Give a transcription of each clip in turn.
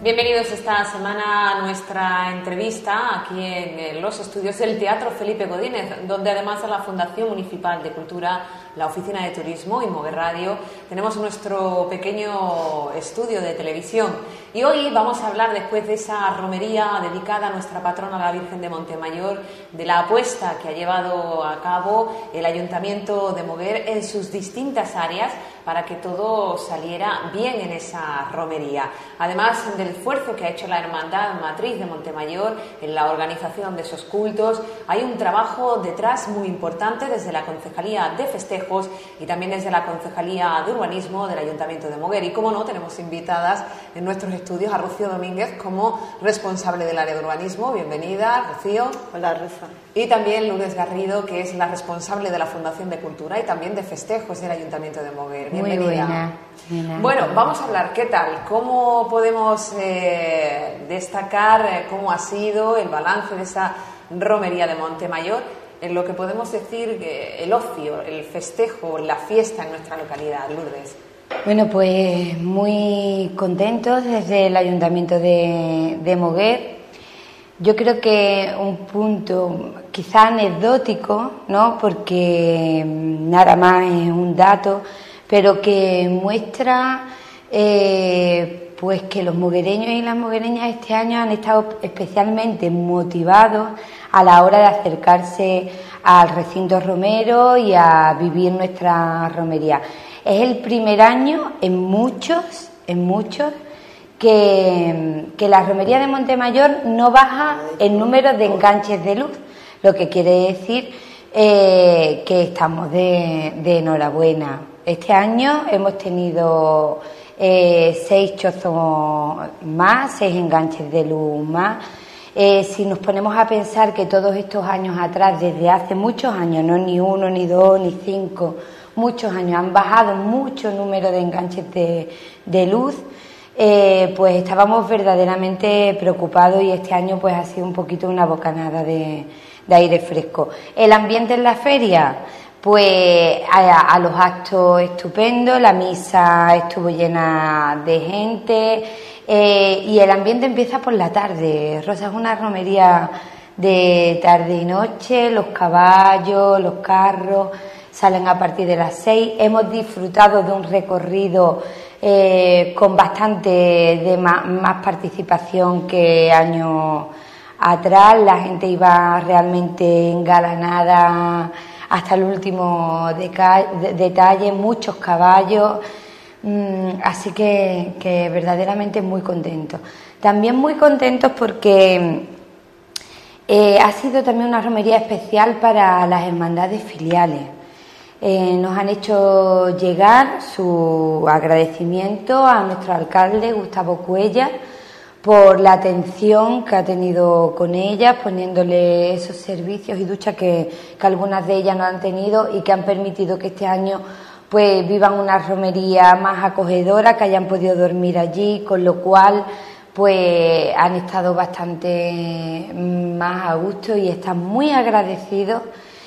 Bienvenidos esta semana a nuestra entrevista aquí en los estudios del Teatro Felipe Godínez, donde además de la Fundación Municipal de Cultura, la Oficina de Turismo y Mover Radio, tenemos nuestro pequeño estudio de televisión. Y hoy vamos a hablar, después de esa romería dedicada a nuestra patrona, la Virgen de Montemayor, de la apuesta que ha llevado a cabo el Ayuntamiento de Moguer en sus distintas áreas para que todo saliera bien en esa romería. Además del esfuerzo que ha hecho la Hermandad Matriz de Montemayor en la organización de esos cultos, hay un trabajo detrás muy importante desde la Concejalía de Festejos y también desde la Concejalía de Urbanismo del Ayuntamiento de Moguer. Y como no, tenemos invitadas en nuestros estudios a Rocío Domínguez como responsable del área de urbanismo. Bienvenida, Rocío. Hola, Rosa. Y también Lourdes Garrido, que es la responsable de la Fundación de Cultura y también de Festejos del Ayuntamiento de Moguer. Bienvenida. Muy buena. Bueno, vamos a hablar, ¿qué tal? ¿Cómo podemos destacar cómo ha sido el balance de esa romería de Montemayor? En lo que podemos decir el ocio, el festejo, la fiesta en nuestra localidad, Lourdes. Bueno, pues muy contentos desde el Ayuntamiento de Moguer. Yo creo que un punto quizá anecdótico, ¿no? Porque nada más es un dato, pero que muestra pues que los moguereños y las moguereñas este año han estado especialmente motivados a la hora de acercarse al recinto romero y a vivir nuestra romería. Es el primer año en muchos que la romería de Montemayor no baja el número de enganches de luz, lo que quiere decir que estamos de enhorabuena. Este año hemos tenido 6 chozos más, 6 enganches de luz más. Si nos ponemos a pensar que todos estos años atrás, desde hace muchos años, no ni 1, ni 2, ni 5, muchos años han bajado mucho número de enganches de luz, pues estábamos verdaderamente preocupados y este año pues ha sido un poquito una bocanada de aire fresco. El ambiente en la feria, pues a los actos estupendo, la misa estuvo llena de gente y el ambiente empieza por la tarde. Rosa, es una romería de tarde y noche, los caballos, los carros salen a partir de las 6. Hemos disfrutado de un recorrido con bastante más participación que años atrás. La gente iba realmente engalanada hasta el último detalle, muchos caballos, así que verdaderamente muy contentos. También muy contentos porque ha sido también una romería especial para las hermandades filiales. Nos han hecho llegar su agradecimiento a nuestro alcalde Gustavo Cuellar por la atención que ha tenido con ellas, poniéndole esos servicios y duchas que algunas de ellas no han tenido y que han permitido que este año pues vivan una romería más acogedora, que hayan podido dormir allí, con lo cual pues han estado bastante más a gusto y están muy agradecidos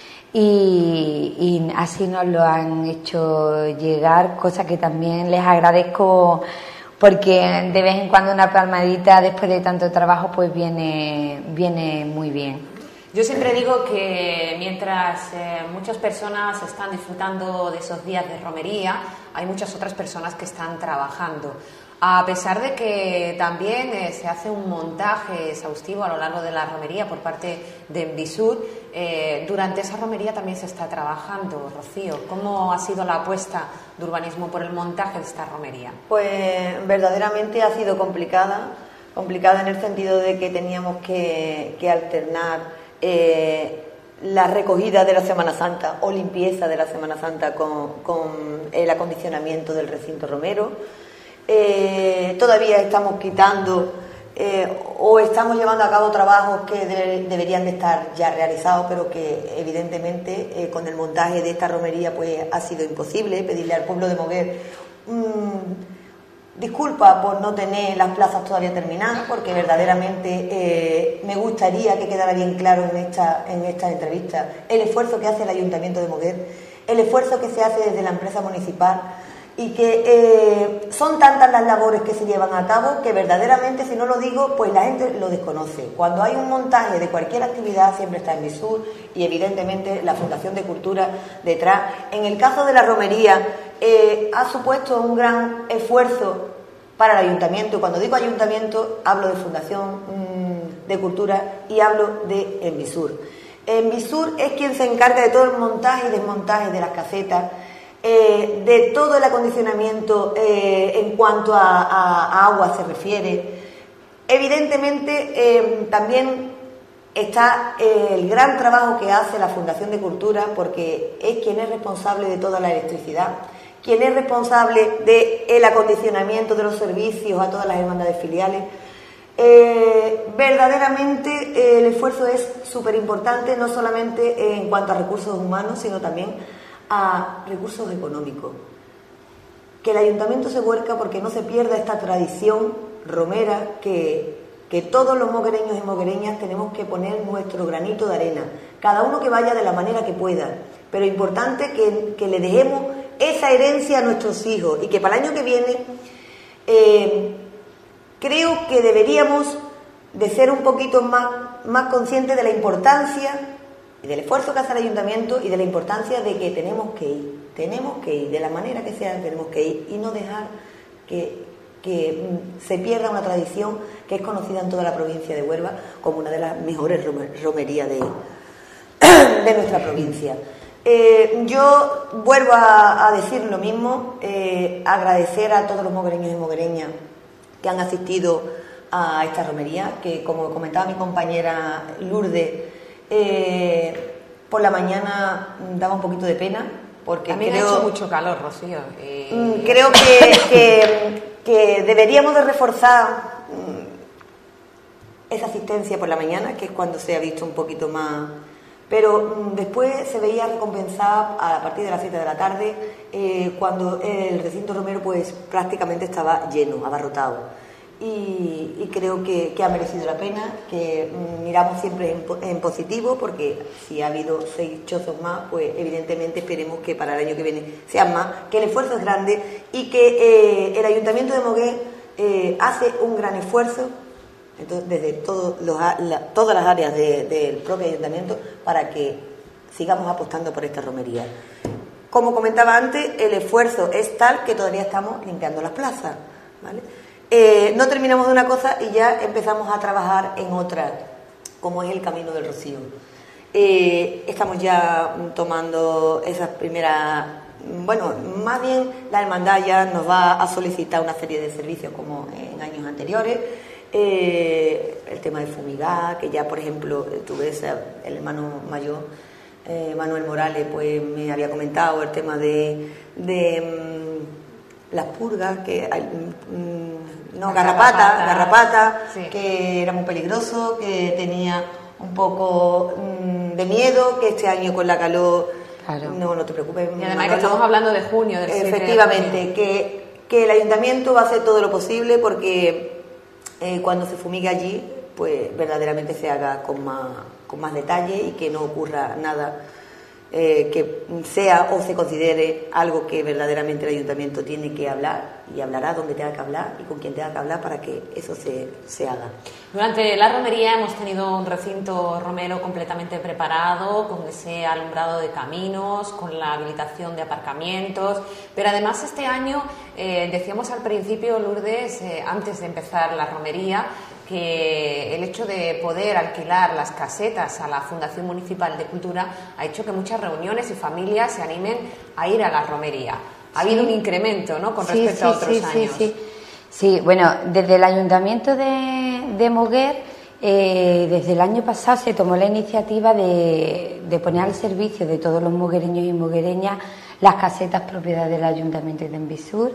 y así nos lo han hecho llegar, cosa que también les agradezco, porque de vez en cuando una palmadita después de tanto trabajo pues viene muy bien. Yo siempre digo que mientras muchas personas están disfrutando de esos días de romería, hay muchas otras personas que están trabajando. A pesar de que también se hace un montaje exhaustivo a lo largo de la romería por parte de Envisur, durante esa romería también se está trabajando. Rocío, ¿cómo ha sido la apuesta de urbanismo por el montaje de esta romería? Pues verdaderamente ha sido complicada en el sentido de que teníamos que alternar la recogida de la Semana Santa o limpieza de la Semana Santa con el acondicionamiento del recinto romero. Todavía estamos quitando o estamos llevando a cabo trabajos que deberían de estar ya realizados, pero que evidentemente con el montaje de esta romería pues ha sido imposible. Pedirle al pueblo de Moguer disculpa por no tener las plazas todavía terminadas, porque verdaderamente me gustaría que quedara bien claro en esta entrevista el esfuerzo que hace el Ayuntamiento de Moguer, el esfuerzo que se hace desde la empresa municipal, y que son tantas las labores que se llevan a cabo que verdaderamente, si no lo digo, pues la gente lo desconoce. Cuando hay un montaje de cualquier actividad siempre está Envisur y evidentemente la Fundación de Cultura detrás. En el caso de la romería ha supuesto un gran esfuerzo para el ayuntamiento. Cuando digo ayuntamiento hablo de Fundación de Cultura y hablo de Envisur. Envisur es quien se encarga de todo el montaje y desmontaje de las casetas, de todo el acondicionamiento en cuanto a agua se refiere. Evidentemente también está el gran trabajo que hace la Fundación de Cultura, porque es quien es responsable de toda la electricidad, quien es responsable del acondicionamiento de los servicios a todas las hermandades filiales. Verdaderamente el esfuerzo es súper importante, no solamente en cuanto a recursos humanos, sino también a recursos económicos. Que el ayuntamiento se vuelca porque no se pierda esta tradición romera que todos los moguereños y moguereñas tenemos que poner nuestro granito de arena, cada uno que vaya de la manera que pueda, pero importante que le dejemos esa herencia a nuestros hijos y que para el año que viene creo que deberíamos de ser un poquito más conscientes de la importancia y del esfuerzo que hace el ayuntamiento y de la importancia de que tenemos que ir, de la manera que sea tenemos que ir y no dejar que se pierda una tradición que es conocida en toda la provincia de Huelva como una de las mejores romerías de nuestra provincia. Yo vuelvo a decir lo mismo, agradecer a todos los moguereños y moguereñas que han asistido a esta romería, que como comentaba mi compañera Lourdes, por la mañana daba un poquito de pena, porque también ha hecho mucho calor, Rocío. Creo que deberíamos de reforzar esa asistencia por la mañana, que es cuando se ha visto un poquito más, pero después se veía recompensada a partir de las 7 de la tarde, cuando el recinto romero pues prácticamente estaba lleno, abarrotado. Y creo que ha merecido la pena, que miramos siempre en positivo, porque si ha habido 6 chozos más, pues evidentemente esperemos que para el año que viene sean más, que el esfuerzo es grande y que el Ayuntamiento de Moguer hace un gran esfuerzo, entonces, desde todas las áreas del propio Ayuntamiento, para que sigamos apostando por esta romería. Como comentaba antes, el esfuerzo es tal que todavía estamos limpiando las plazas, ¿vale? No terminamos de una cosa y ya empezamos a trabajar en otra, como es el Camino del Rocío. Estamos ya tomando esas primeras... Bueno, más bien la hermandad ya nos va a solicitar una serie de servicios como en años anteriores. El tema de fumigar, que ya por ejemplo tú ves el hermano mayor, Manuel Morales, pues me había comentado el tema de las purgas, que garrapata, sí, que era muy peligroso, que tenía un poco de miedo, que este año con la calor, claro, no te preocupes. Y además que estamos hablando de junio, del 7 efectivamente, de junio. Que el ayuntamiento va a hacer todo lo posible porque cuando se fumigue allí, pues verdaderamente se haga con más detalle y que no ocurra nada que sea o se considere algo que verdaderamente el ayuntamiento tiene que hablar, y hablará donde tenga que hablar y con quien tenga que hablar para que eso se haga. Durante la romería hemos tenido un recinto romero completamente preparado, con ese alumbrado de caminos, con la habilitación de aparcamientos, pero además este año, decíamos al principio, Lourdes, antes de empezar la romería, que el hecho de poder alquilar las casetas a la Fundación Municipal de Cultura ha hecho que muchas reuniones y familias se animen a ir a la romería. Ha habido un incremento, ¿no?, con respecto a otros años. Sí, bueno, desde el Ayuntamiento de Moguer, desde el año pasado se tomó la iniciativa de poner al servicio de todos los moguereños y moguereñas las casetas propiedad del Ayuntamiento de Envisur.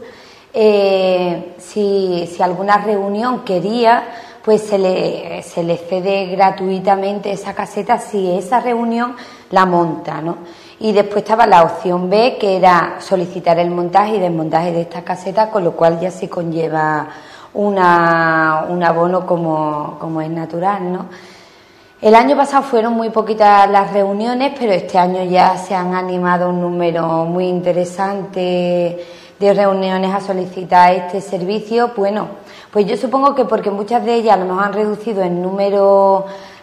Si alguna reunión quería, pues se le cede gratuitamente esa caseta si esa reunión la monta, ¿no? Y después estaba la opción B, que era solicitar el montaje y desmontaje de esta caseta, con lo cual ya se conlleva un abono como es natural, ¿no? El año pasado fueron muy poquitas las reuniones, pero este año ya se han animado un número muy interesante reuniones a solicitar este servicio. Bueno, pues yo supongo que porque muchas de ellas a lo mejor han reducido el número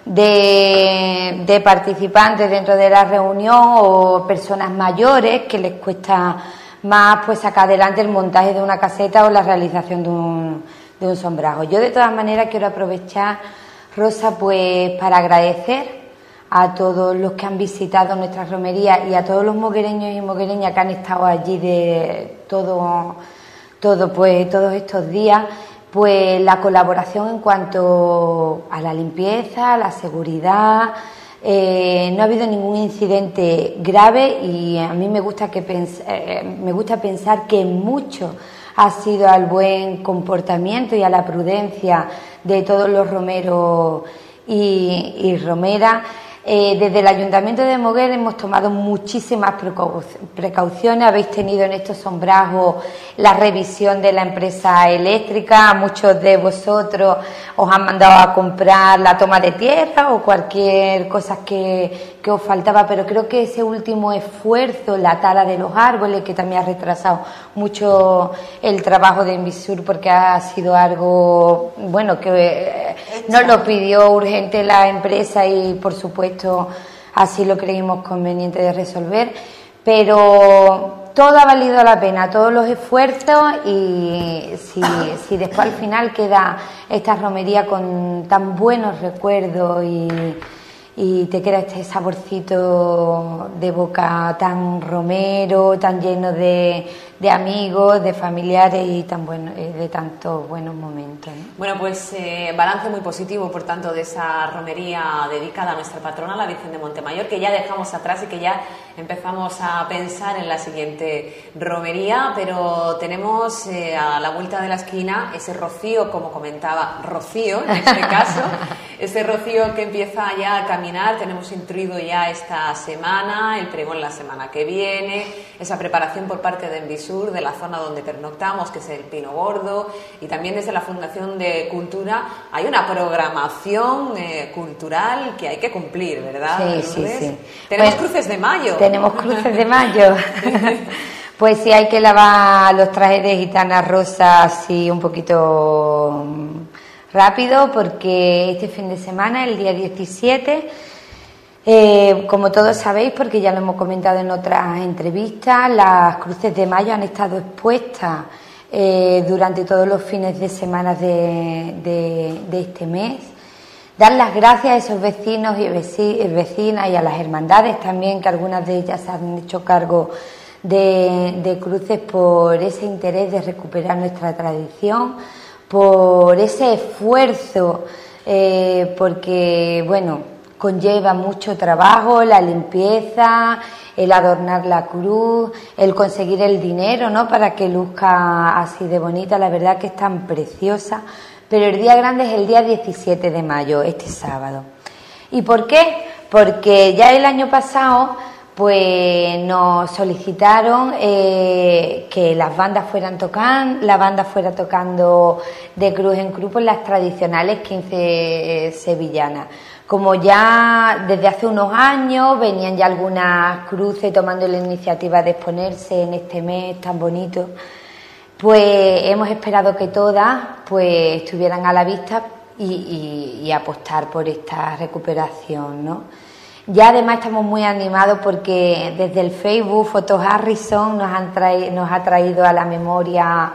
de participantes dentro de la reunión, o personas mayores que les cuesta más pues sacar adelante el montaje de una caseta o la realización de un sombrajo. Yo de todas maneras quiero aprovechar, Rosa, pues para agradecer a todos los que han visitado nuestra romería y a todos los moguereños y moguereñas que han estado allí de todos estos días, pues la colaboración en cuento a la limpieza, a la seguridad. No ha habido ningún incidente grave, y a mí me gusta pensar que mucho ha sido al buen comportamiento y a la prudencia de todos los romeros y romeras. Desde el Ayuntamiento de Moguer hemos tomado muchísimas precauciones. Habéis tenido en estos sombrajos la revisión de la empresa eléctrica. A muchos de vosotros os han mandado a comprar la toma de tierra o cualquier cosa que os faltaba, pero creo que ese último esfuerzo, la tala de los árboles, que también ha retrasado mucho el trabajo de Envisur, porque ha sido algo, bueno, que nos lo pidió urgente la empresa y por supuesto así lo creímos conveniente de resolver, pero todo ha valido la pena, todos los esfuerzos, y si después al final queda esta romería con tan buenos recuerdos y te queda este saborcito de boca tan romero, tan lleno de amigos, de familiares y tan bueno, de tantos buenos momentos, ¿no? Bueno, pues balance muy positivo, por tanto, de esa romería dedicada a nuestra patrona, la Virgen de Montemayor, que ya dejamos atrás y que ya empezamos a pensar en la siguiente romería, pero tenemos a la vuelta de la esquina ese rocío, como comentaba, Rocío en este caso, ese rocío que empieza ya a caminar. Tenemos instruido ya esta semana, el pregón la semana que viene, esa preparación por parte de Envisur, de la zona donde pernoctamos, que es el Pino Gordo, y también desde la Fundación de Cultura hay una programación cultural que hay que cumplir, ¿verdad? Sí. Tenemos cruces de mayo. Tenemos cruces de mayo. Pues sí, hay que lavar los trajes de gitana rosa así un poquito rápido, porque este fin de semana, el día 17, como todos sabéis, porque ya lo hemos comentado en otras entrevistas, las cruces de mayo han estado expuestas durante todos los fines de semana de este mes. Dar las gracias a esos vecinos y vecinas y a las hermandades también, que algunas de ellas se han hecho cargo de cruces, por ese interés de recuperar nuestra tradición, por ese esfuerzo, porque, bueno, conlleva mucho trabajo, la limpieza, el adornar la cruz, el conseguir el dinero, ¿no?, para que luzca así de bonita. La verdad que es tan preciosa, pero el día grande es el día 17 de mayo, este sábado. ¿Y por qué? Porque ya el año pasado pues nos solicitaron que la banda fuera tocando de cruz en cruz por las tradicionales 15 sevillanas. Como ya desde hace unos años venían ya algunas cruces tomando la iniciativa de exponerse en este mes tan bonito, pues hemos esperado que todas pues estuvieran a la vista y apostar por esta recuperación, ¿no? Ya además estamos muy animados porque desde el Facebook Fotos Harrison nos ha traído a la memoria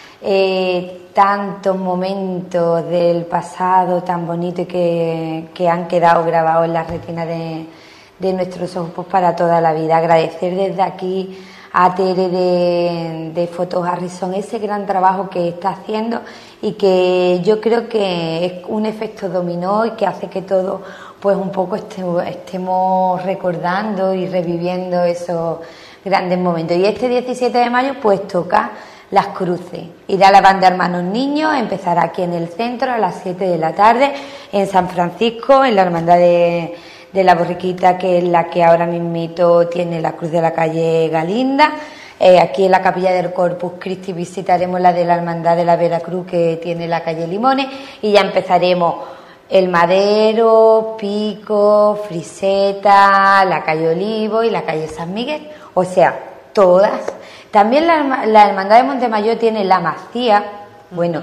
tantos momentos del pasado tan bonitos y que han quedado grabados en la retina de nuestros ojos, pues, para toda la vida. Agradecer desde aquí a Tere de Fotos Harrison ese gran trabajo que está haciendo, y que yo creo que es un efecto dominó y que hace que todo pues un poco estemos recordando y reviviendo esos grandes momentos. Y este 17 de mayo pues toca las cruces. Irá la banda Hermanos Niños, empezará aquí en el centro a las 7 de la tarde, en San Francisco, en la hermandad de la Borriquita, que es la que ahora mismito tiene la cruz de la calle Galinda. Aquí en la capilla del Corpus Christi visitaremos la de la hermandad de la Veracruz, que tiene la calle Limones, y ya empezaremos el Madero, Pico, Friseta, la calle Olivo y la calle San Miguel, o sea, todas. También la Hermandad de Montemayor tiene la Macía. Bueno,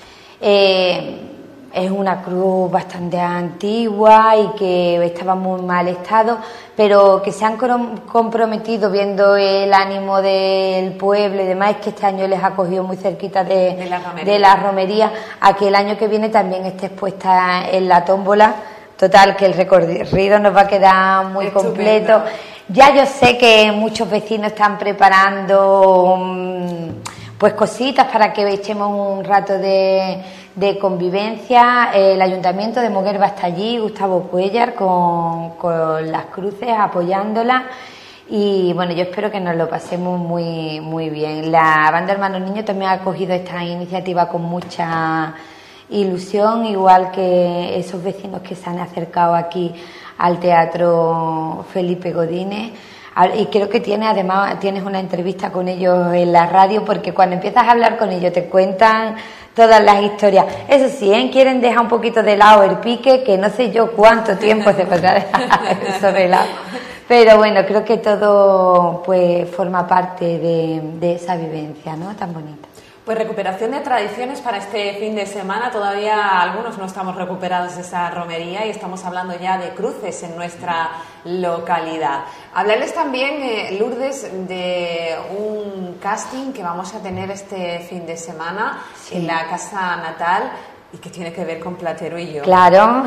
es una cruz bastante antigua y que estaba en muy mal estado, pero que se han comprometido, viendo el ánimo del pueblo y demás, que este año les ha cogido muy cerquita de la romería, a que el año que viene también esté expuesta en la tómbola. Total, que el recorrido nos va a quedar muy completo. Ya yo sé que muchos vecinos están preparando pues cositas para que echemos un rato de convivencia. El Ayuntamiento de Moguer va hasta allí, Gustavo Cuéllar, con las cruces apoyándolas. Y bueno, yo espero que nos lo pasemos muy, muy bien. La Banda Hermanos Niños también ha acogido esta iniciativa con mucha ilusión, igual que esos vecinos que se han acercado aquí al Teatro Felipe Godínez. Y creo que tienes una entrevista con ellos en la radio, porque cuando empiezas a hablar con ellos te cuentan todas las historias. Eso sí, quieren dejar un poquito de lado el pique, que no sé yo cuánto tiempo se podrá dejar eso de lado. Pero bueno, creo que todo pues forma parte de esa vivencia, ¿no?, tan bonita. Pues recuperación de tradiciones para este fin de semana. Todavía algunos no estamos recuperados de esa romería y estamos hablando ya de cruces en nuestra localidad. Hablarles también, Lourdes, de un casting que vamos a tener este fin de semana en la casa natal y que tiene que ver con Platero y yo. Claro.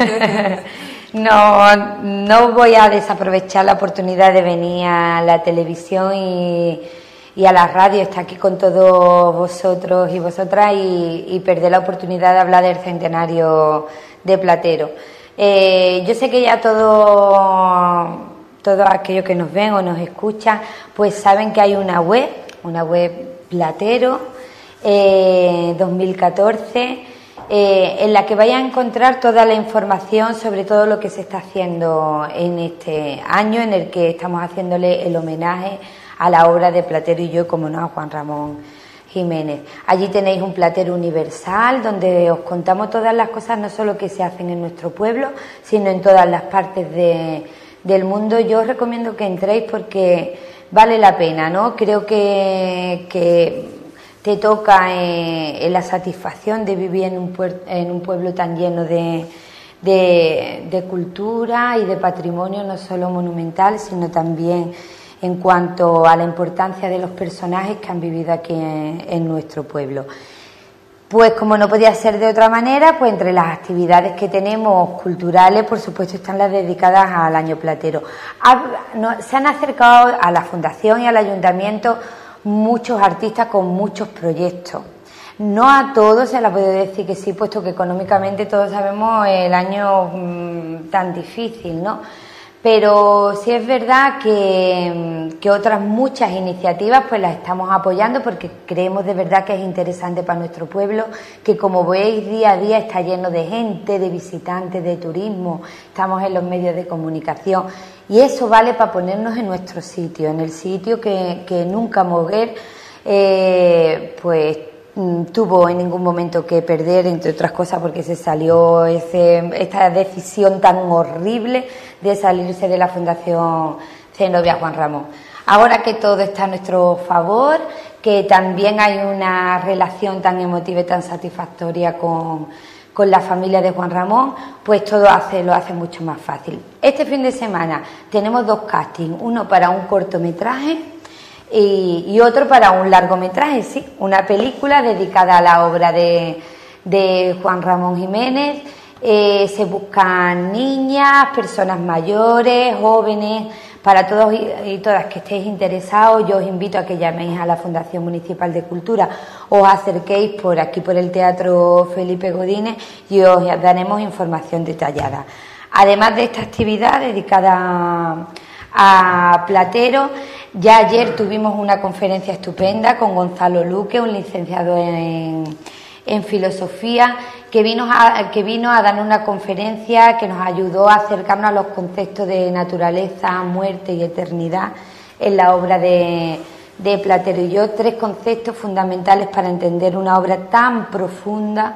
No voy a desaprovechar la oportunidad de venir a la televisión y a la radio, está aquí con todos vosotros y vosotras, y perder la oportunidad de hablar del centenario de Platero. Yo sé que ya todos aquellos que nos ven o nos escuchan, pues saben que hay una web Platero 2014, en la que vais a encontrar toda la información sobre todo lo que se está haciendo en este año, en el que estamos haciéndole el homenaje a la obra de Platero y yo, como no, a Juan Ramón Jiménez. Allí tenéis un Platero universal, donde os contamos todas las cosas, no solo que se hacen en nuestro pueblo, sino en todas las partes del mundo. Yo os recomiendo que entréis porque vale la pena, ¿no? Creo que te toca en la satisfacción de vivir en un pueblo tan lleno de cultura y de patrimonio, no solo monumental, sino también en cuanto a la importancia de los personajes que han vivido aquí en nuestro pueblo. Pues como no podía ser de otra manera, pues entre las actividades que tenemos culturales, por supuesto, están las dedicadas al año platero. Se han acercado a la Fundación y al Ayuntamiento muchos artistas con muchos proyectos. No a todos se les puede decir que sí, puesto que económicamente todos sabemos el año tan difícil, ¿no? Pero sí es verdad que otras muchas iniciativas pues las estamos apoyando, porque creemos de verdad que es interesante para nuestro pueblo, que como veis día a día está lleno de gente, de visitantes, de turismo, estamos en los medios de comunicación y eso vale para ponernos en nuestro sitio, en el sitio que nunca Moguer pues tuvo en ningún momento que perder, entre otras cosas porque se salió esta decisión tan horrible de salirse de la Fundación Zenobia Juan Ramón. Ahora que todo está a nuestro favor, que también hay una relación tan emotiva y tan satisfactoria con la familia de Juan Ramón, pues todo lo hace mucho más fácil. Este fin de semana tenemos 2 castings, uno para un cortometraje y otro para un largometraje, sí, una película dedicada a la obra de Juan Ramón Jiménez. Se buscan niñas, personas mayores, jóvenes, para todos y todas que estéis interesados. Yo os invito a que llaméis a la Fundación Municipal de Cultura, os acerquéis por aquí por el Teatro Felipe Godínez y os daremos información detallada. Además de esta actividad dedicada a Platero, ya ayer tuvimos una conferencia estupenda con Gonzalo Luque, un licenciado en filosofía, que vino a dar una conferencia que nos ayudó a acercarnos a los conceptos de naturaleza, muerte y eternidad en la obra de Platero y yo, 3 conceptos fundamentales para entender una obra tan profunda.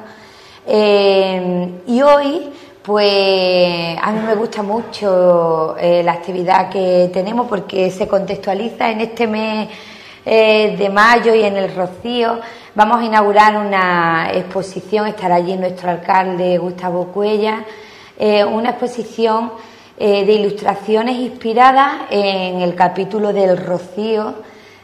Y hoy, pues a mí me gusta mucho la actividad que tenemos, porque se contextualiza en este mes de mayo y en el Rocío vamos a inaugurar una exposición, estará allí nuestro alcalde Gustavo Cuellar, una exposición de ilustraciones inspiradas en el capítulo del Rocío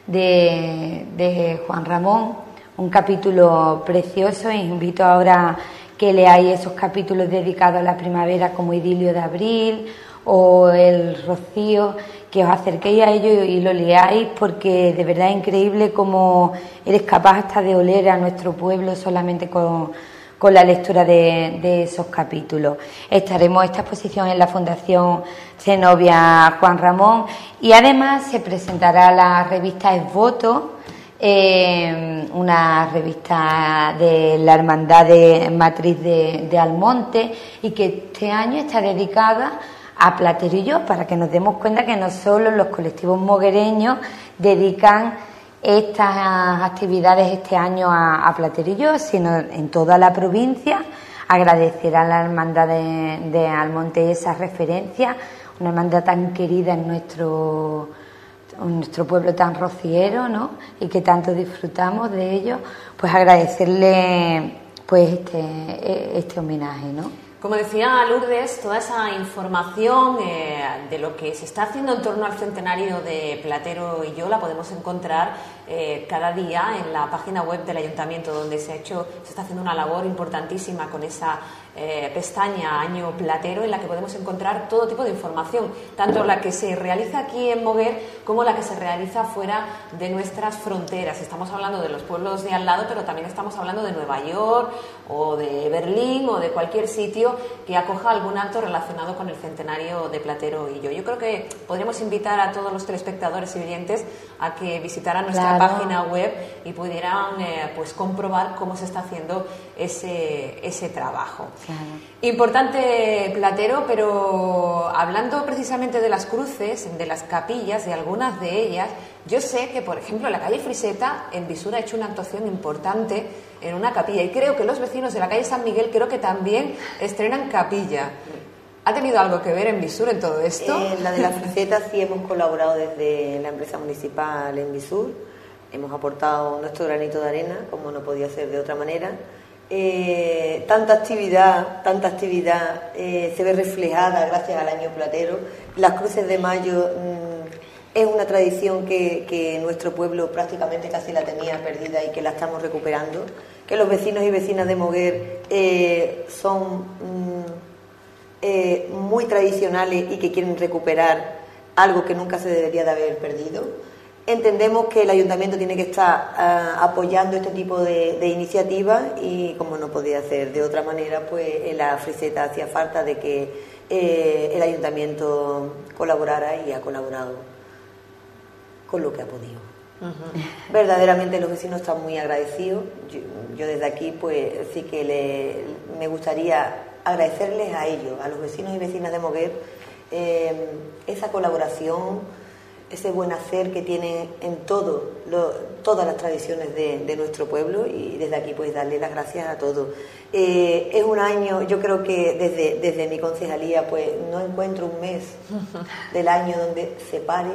de Juan Ramón, un capítulo precioso. Invito ahora que leáis esos capítulos dedicados a la primavera como Idilio de Abril o El Rocío, que os acerquéis a ello y lo leáis, porque de verdad es increíble cómo eres capaz hasta de oler a nuestro pueblo solamente con la lectura de esos capítulos. Estaremos esta exposición en la Fundación Zenobia Juan Ramón, y además se presentará la revista Es Voto, una revista de la Hermandad de Matriz de Almonte, y que este año está dedicada a Platero y Yo, para que nos demos cuenta que no solo los colectivos moguereños dedican estas actividades este año a Platero y Yo, sino en toda la provincia. Agradecer a la Hermandad de Almonte esa referencia, una hermandad tan querida en nuestro pueblo tan rociero, ¿no?, y que tanto disfrutamos de ello, pues agradecerle pues este homenaje, ¿no? Como decía Lourdes, toda esa información de lo que se está haciendo en torno al centenario de Platero y Yo la podemos encontrar cada día en la página web del Ayuntamiento, donde se está haciendo una labor importantísima con esa pestaña Año Platero, en la que podemos encontrar todo tipo de información, tanto la que se realiza aquí en Moguer como la que se realiza fuera de nuestras fronteras. Estamos hablando de los pueblos de al lado, pero también estamos hablando de Nueva York o de Berlín o de cualquier sitio que acoja algún acto relacionado con el centenario de Platero y Yo. Yo creo que podríamos invitar a todos los telespectadores y oyentes a que visitaran nuestra página web y pudieran pues comprobar cómo se está haciendo ese trabajo. Claro. Importante Platero, pero hablando precisamente de las cruces, de las capillas, de algunas de ellas, yo sé que, por ejemplo, en la calle Friseta, en Visur, ha hecho una actuación importante en una capilla, y creo que los vecinos de la calle San Miguel creo que también estrenan capilla. ¿Ha tenido algo que ver en Visur en todo esto? La de la Friseta sí hemos colaborado desde la empresa municipal en Visur, hemos aportado nuestro granito de arena, como no podía ser de otra manera. Tanta actividad se ve reflejada gracias al Año Platero. Las cruces de mayo es una tradición que nuestro pueblo prácticamente casi la tenía perdida y que la estamos recuperando, que los vecinos y vecinas de Moguer son muy tradicionales y que quieren recuperar algo que nunca se debería de haber perdido. Entendemos que el ayuntamiento tiene que estar apoyando este tipo de iniciativas, y como no podía ser de otra manera, pues en la Friseta hacía falta de que el ayuntamiento colaborara, y ha colaborado con lo que ha podido. Uh-huh. Verdaderamente los vecinos están muy agradecidos. Yo desde aquí pues sí que me gustaría agradecerles a ellos, a los vecinos y vecinas de Moguer, esa colaboración, ese buen hacer que tienen en todas las tradiciones de nuestro pueblo, y desde aquí pues darle las gracias a todos. Es un año, yo creo que desde mi concejalía pues no encuentro un mes del año donde se pare.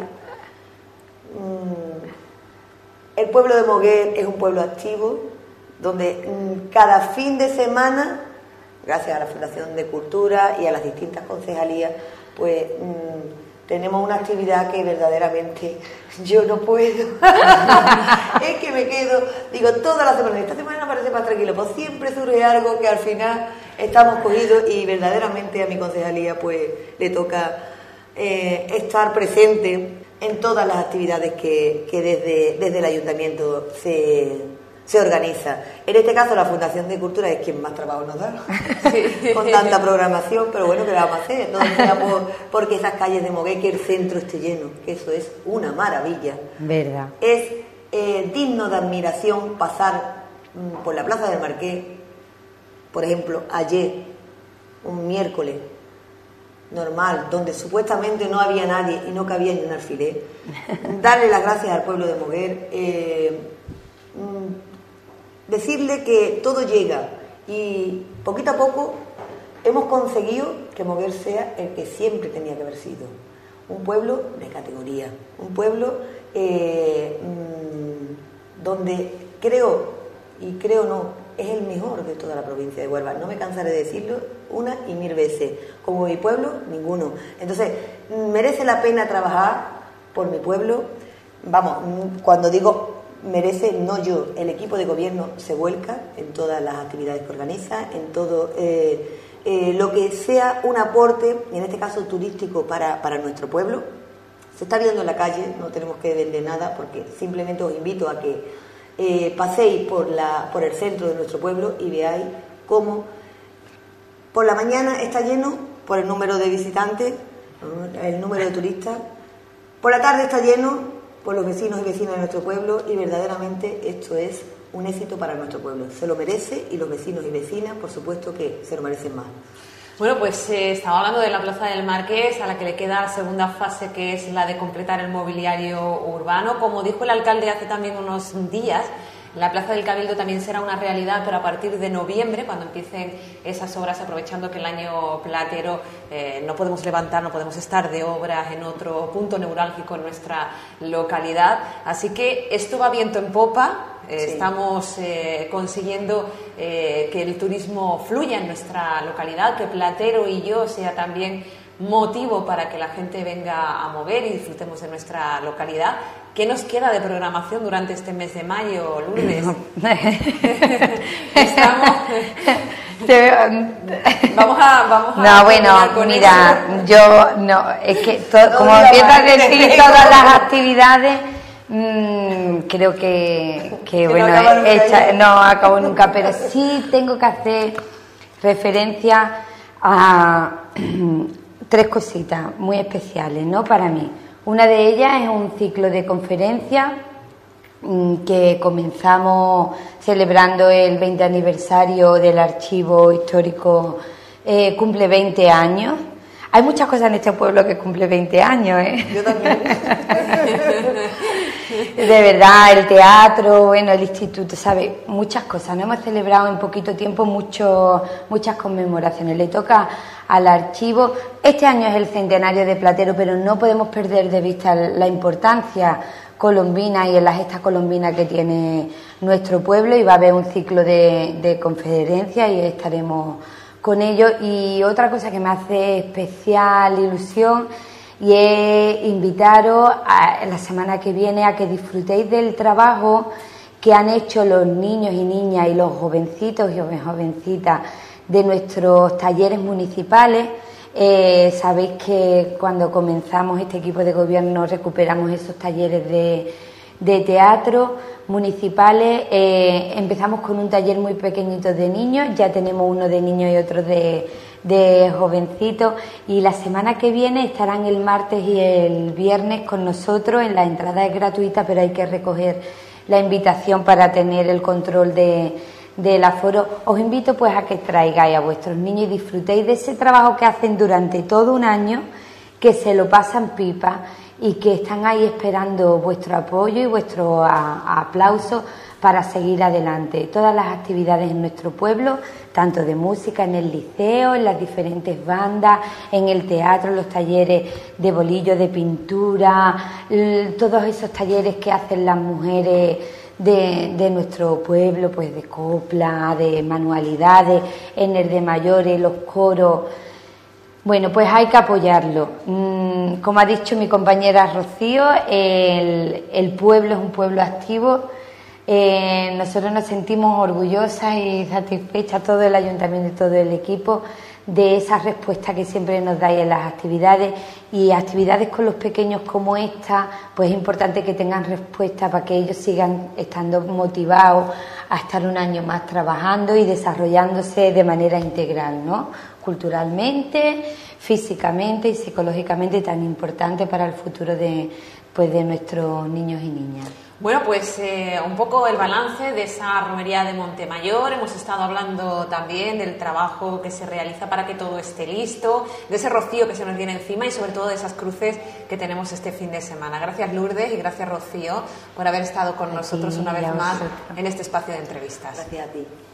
El pueblo de Moguer es un pueblo activo, donde cada fin de semana, gracias a la Fundación de Cultura y a las distintas concejalías, pues tenemos una actividad que verdaderamente yo no puedo. Es que me quedo, digo, toda la semana, esta semana parece más tranquilo, pues siempre surge algo que al final estamos cogidos, y verdaderamente a mi concejalía pues le toca estar presente en todas las actividades que desde el ayuntamiento se organiza. En este caso la Fundación de Cultura es quien más trabajo nos da, sí, con tanta programación, pero bueno, ¿qué le vamos a hacer? No sea porque esas calles de Moguer, que el centro esté lleno, que eso es una maravilla. ¿Verdad? Es digno de admiración pasar por la Plaza del Marqués, por ejemplo, ayer, un miércoles normal, donde supuestamente no había nadie y no cabía ni un alfiler, darle las gracias al pueblo de Moguer, decirle que todo llega, y poquito a poco hemos conseguido que Moguer sea el que siempre tenía que haber sido, un pueblo de categoría, un pueblo donde creo no, es el mejor de toda la provincia de Huelva. No me cansaré de decirlo una y mil veces. Como mi pueblo, ninguno. Entonces, merece la pena trabajar por mi pueblo. Vamos, cuando digo merece, no yo, el equipo de gobierno se vuelca en todas las actividades que organiza, en todo lo que sea un aporte, en este caso turístico, para nuestro pueblo. Se está viendo en la calle, no tenemos que vender nada, porque simplemente os invito a que paséis por el centro de nuestro pueblo y veáis cómo por la mañana está lleno por el número de visitantes, el número de turistas, por la tarde está lleno por los vecinos y vecinas de nuestro pueblo, y verdaderamente esto es un éxito para nuestro pueblo. Se lo merece, y los vecinos y vecinas, por supuesto, que se lo merecen más. Bueno, pues estaba hablando de la Plaza del Marqués, a la que le queda la segunda fase, que es la de completar el mobiliario urbano. Como dijo el alcalde hace también unos días, la Plaza del Cabildo también será una realidad, pero a partir de noviembre, cuando empiecen esas obras, aprovechando que el año platero no podemos levantar, no podemos estar de obras en otro punto neurálgico en nuestra localidad. Así que esto va viento en popa. Sí. Estamos consiguiendo que el turismo fluya en nuestra localidad, que Platero y yo sea también motivo para que la gente venga a mover y disfrutemos de nuestra localidad. ¿Qué nos queda de programación durante este mes de mayo, Lourdes? Vamos a no, bueno, mira, eso. Yo no, es que como empiezas a decir todas las actividades, creo que bueno, no acabo nunca, pero sí tengo que hacer referencia a 3 cositas muy especiales, ¿no?, para mí. Una de ellas es un ciclo de conferencias que comenzamos celebrando el 20 aniversario del Archivo Histórico, cumple 20 años. Hay muchas cosas en este pueblo que cumple 20 años, ¿eh? Yo también. De verdad, el teatro, bueno, el instituto, ¿sabes? Muchas cosas. No hemos celebrado en poquito tiempo muchas conmemoraciones. Le toca al archivo. Este año es el centenario de Platero, pero no podemos perder de vista la importancia colombina y en la gesta colombina que tiene nuestro pueblo, y va a haber un ciclo de conferencias y estaremos con ello. Y otra cosa que me hace especial ilusión y es invitaros la semana que viene a que disfrutéis del trabajo que han hecho los niños y niñas y los jovencitos y jovencitas de nuestros talleres municipales. Sabéis que cuando comenzamos este equipo de gobierno recuperamos esos talleres de teatro municipales. Empezamos con un taller muy pequeñito de niños, ya tenemos uno de niños y otro de jovencitos, y la semana que viene estarán el martes y el viernes con nosotros. En la entrada es gratuita, pero hay que recoger la invitación para tener el control del aforo. Os invito pues a que traigáis a vuestros niños y disfrutéis de ese trabajo que hacen durante todo un año, que se lo pasan pipa y que están ahí esperando vuestro apoyo y vuestro aplauso para seguir adelante. Todas las actividades en nuestro pueblo, tanto de música en el liceo, en las diferentes bandas, en el teatro, los talleres de bolillo, de pintura, todos esos talleres que hacen las mujeres de nuestro pueblo, pues de copla, de manualidades, en el de mayores, los coros. Bueno, pues hay que apoyarlo. Como ha dicho mi compañera Rocío, el pueblo es un pueblo activo. Nosotros nos sentimos orgullosas y satisfechas, todo el ayuntamiento y todo el equipo, de esa respuesta que siempre nos dais en las actividades, y actividades con los pequeños como esta, pues es importante que tengan respuesta para que ellos sigan estando motivados a estar un año más trabajando y desarrollándose de manera integral, ¿no?, culturalmente, físicamente y psicológicamente, tan importante para el futuro de nuestros niños y niñas. Bueno, pues un poco el balance de esa romería de Montemayor. Hemos estado hablando también del trabajo que se realiza para que todo esté listo, de ese rocío que se nos viene encima y sobre todo de esas cruces que tenemos este fin de semana. Gracias, Lourdes, y gracias, Rocío, por haber estado con nosotros una vez más en este espacio de entrevistas. Gracias a ti.